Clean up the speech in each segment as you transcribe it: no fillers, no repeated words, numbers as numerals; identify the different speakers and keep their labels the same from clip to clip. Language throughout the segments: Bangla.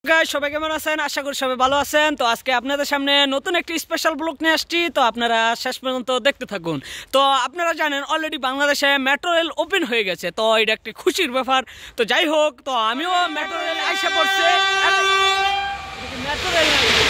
Speaker 1: গাইস সবাই কেমন আছেন? আশা করি সবাই ভালো আছেন। তো আজকে আপনাদের সামনে নতুন একটি স্পেশাল ব্লগ নিয়ে আসছি, তো আপনারা শেষ পর্যন্ত দেখতে থাকুন। তো আপনারা জানেন অলরেডি বাংলাদেশে মেট্রো রেল ওপেন হয়ে গেছে, তো এটা একটি খুশির ব্যাপার। তো যাই হোক, তো আমিও মেট্রো রেল আইসা পড়ছে। মেট্রো রেল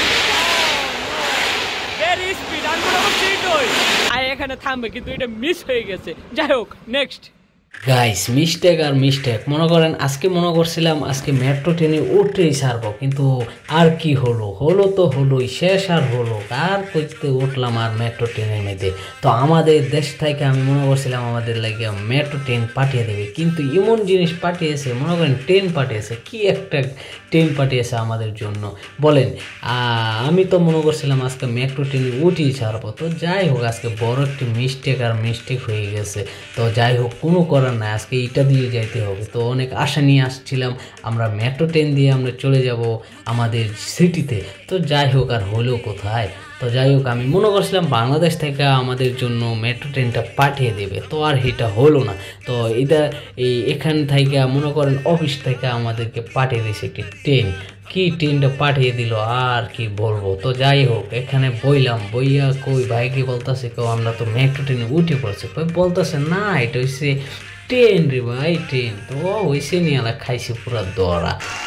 Speaker 1: ভেরি স্পিড, আমি মনে করছি এখানে থামবে, কিন্তু এটা মিস হয়ে গেছে। যাই হোক, নেক্সট
Speaker 2: গাইস মিস্টেক আর মিস্টেক মনে করেন আজকে মনে করছিলাম আজকে মেট্রো ট্রেনে উঠতেই ছাড়বো, কিন্তু আর কি হলো হলো তো হলোই, শেষ আর হলো আর করতে উঠলাম আর মেট্রো ট্রেনের মধ্যে। তো আমাদের দেশ থেকে আমি মনে করছিলাম আমাদের লাগে মেট্রো ট্রেন পাঠিয়ে দেবে, কিন্তু এমন জিনিস পাঠিয়েছে, মনে করেন ট্রেন পাঠিয়েছে, কি একটা ট্রেন পাঠিয়েছে আমাদের জন্য বলেন। আমি তো মনে করছিলাম আজকে মেট্রো ট্রেনে উঠেই ছাড়বো। তো যাই হোক, আজকে বড় একটি মিস্টেক আর মিস্টেক হয়ে গেছে। তো যাই হোক, কোনো করার নাই, আজকে এইটা দিয়ে যাইতে হবে। তো অনেক আশা নিয়ে আসছিলাম আমরা মেট্রো ট্রেন দিয়ে আমরা চলে যাব আমাদের সিটিতে। তো যাই হোক, আর হলো কোথায়। তো যাই হোক, আমি মনে করছিলাম বাংলাদেশ থেকে আমাদের জন্য মেট্রো ট্রেনটা পাঠিয়ে দেবে, তো আর এটা হলো না। তো এটা এখান থেকে মনে করেন অফিস থেকে আমাদেরকে পাঠিয়ে দিয়েছে একটি ট্রেন। কি ট্রেনটা পাঠিয়ে দিল আর কি বলবো। তো যাই হোক, এখানে বইয়া কই ভাইকে বলতেছে কেউ আমরা তো মেট্রো ট্রেনে উঠে পড়ছে, কই বলতেছে না এটা হচ্ছে ট্রেন রে ভাই, ট্রেন। তো হয়েছে নিয়ে খাইছে পুরা দরা।